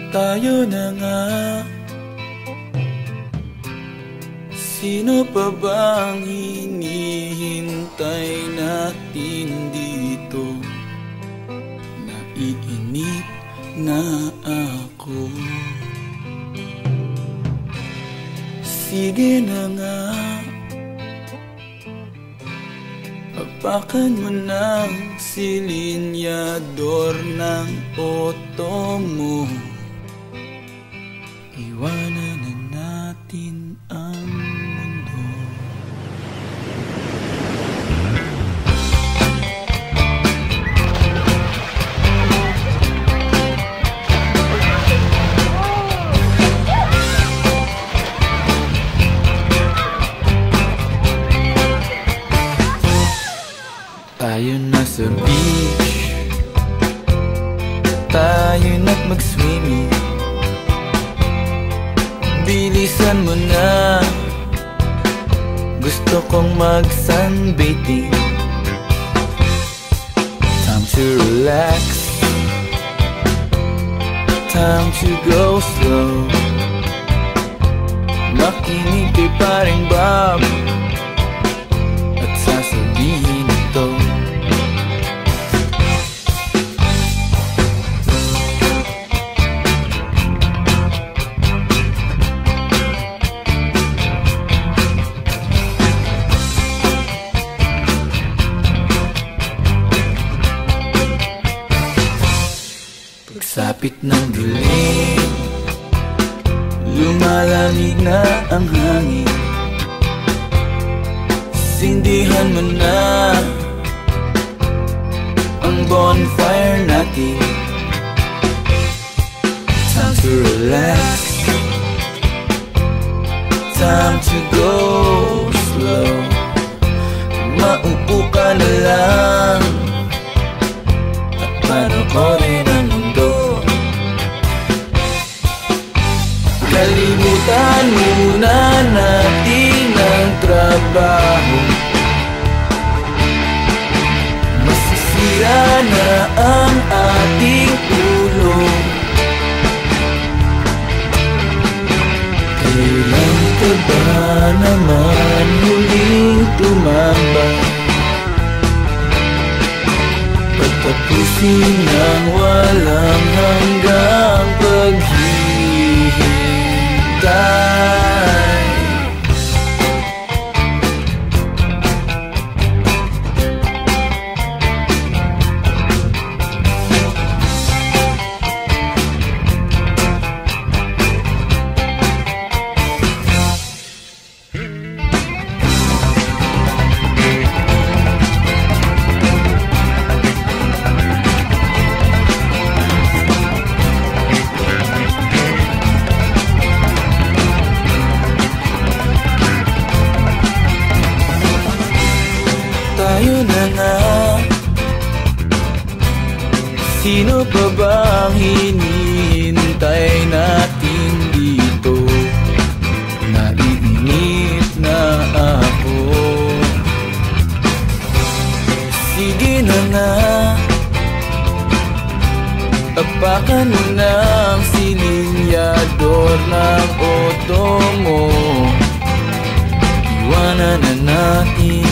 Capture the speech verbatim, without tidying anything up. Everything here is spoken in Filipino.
Tayo na nga. Sino pa bang hinihintay natin dito? Naiinip na ako. Sige na nga, apakan mo ng silinyador ng auto mo. Iwanan na natin ang mundo. Tayo na sa beach, tayo na't mag-swimming. Bilisan mo na, gusto kong mag-sunbathing. Time to relax, time to go slow. Makinig kay paring Bob at sasabihin ito. Pagsapit ng dilim, lumalamig na ang hangin. Sindihan mo na ang bonfire natin. Time to relax, time to go slow. Maupo ka na lang at panoorin ang mundo. Kalimutan muna natin ang trabaho. Masisira na ang ating ulo. Kailan ka ba naman huling tumambay? Pagtapusin ng walang hanggang paghihintay. Tayo na nga. Sino pa bang hinihintay natin dito? Naiinip na ako. Sige na nga, apakan mo ng silinyador ng auto mo. Iwanan na natin